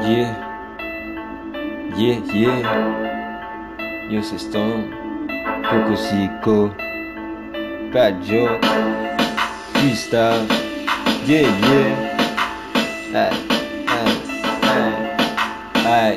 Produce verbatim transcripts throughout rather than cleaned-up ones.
Yeah, yeah, yeah. Yo, c'est Stone, Coco Cico, Bad Joe, Freestyle. Yeah, yeah. Aïe, aïe, aïe, aïe.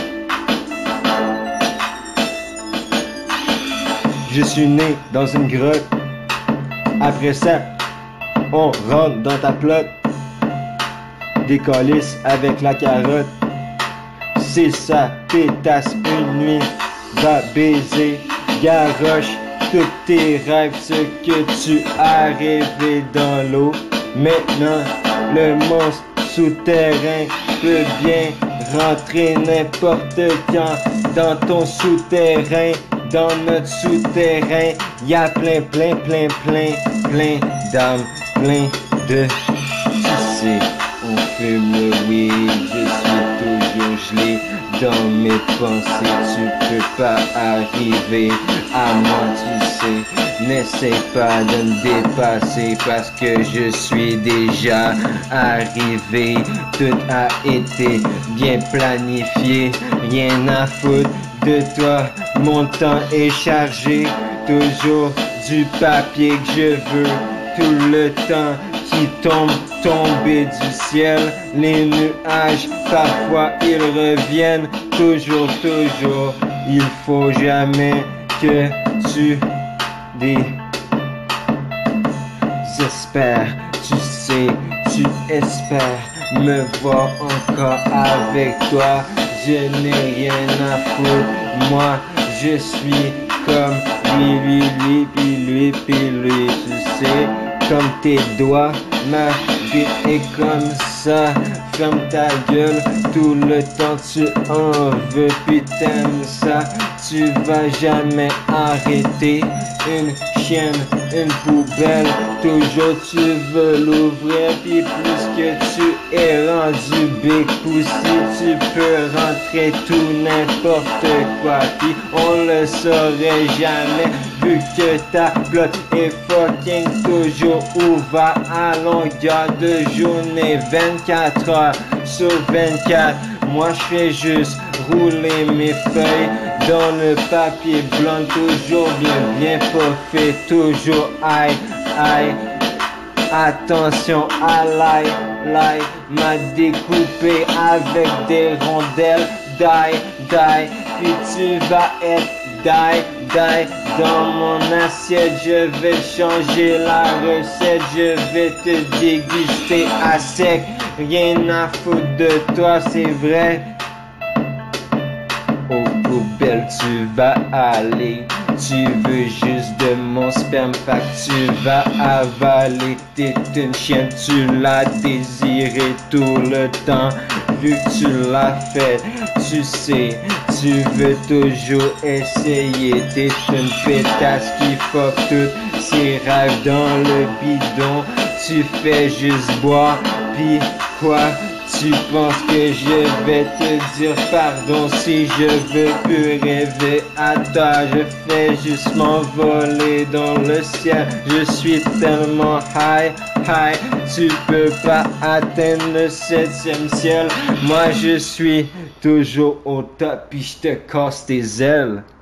Je suis né dans une grotte. Après ça, on rentre dans ta plotte. Décalisse avec la carotte. C'est ça, pétasse une nuit. Va baiser, garoche tous tes rêves, ce que tu as rêvé dans l'eau. Maintenant, le monstre souterrain peut bien rentrer n'importe quand dans ton souterrain. Dans notre souterrain, y a plein, plein, plein, plein, plein d'âmes, plein de... Tu sais, on fume le weed, je suis toujours gelé dans mes pensées. Tu peux pas arriver à moi, tu sais. N'essaie pas de me dépasser parce que je suis déjà arrivé. Tout a été bien planifié, rien à foutre de toi, mon temps est chargé. Toujours du papier que je veux, tout le temps qui tombe, tomber du ciel. Les nuages, parfois ils reviennent. Toujours, toujours, il faut jamais que tu désespères. Tu sais, tu espères me voir encore avec toi. Je n'ai rien à foutre, moi je suis comme lui, lui, lui, puis lui, puis lui, tu sais, comme tes doigts, ma vie est comme ça. Ferme ta gueule, tout le temps tu en veux, puis t'aimes ça, tu vas jamais arrêter. Une chienne, une poubelle, toujours tu veux l'ouvrir, puis plus que tu es rendu big pussy, tu peux rentrer tout n'importe quoi, puis on le saurait jamais, vu que ta blotte est fucking toujours ouvert à longueur de journée, vingt-quatre heures sur vingt-quatre. Moi je fais juste rouler mes feuilles dans le papier blanc, toujours bien, bien fait, toujours aïe, aïe. Attention à l'ail, l'ail m'a découpé avec des rondelles, die, die, puis tu vas être die, die. Dans mon assiette, je vais changer la recette, je vais te déguster à sec, rien à foutre de toi, c'est vrai. Aux poubelles tu vas aller, tu veux juste de mon sperme, fait que tu vas avaler. T'es une chienne, tu l'as désiré tout le temps, vu que tu l'as fait. Tu sais, tu veux toujours essayer, t'es une pétasse qui fuck toutes ses rêves dans le bidon. Tu fais juste boire, pis quoi? Tu penses que je vais te dire pardon si je veux plus rêver à toi? Je fais juste m'envoler dans le ciel. Je suis tellement high, high. Tu peux pas atteindre le septième ciel. Moi je suis toujours au top, puis je te casse tes ailes.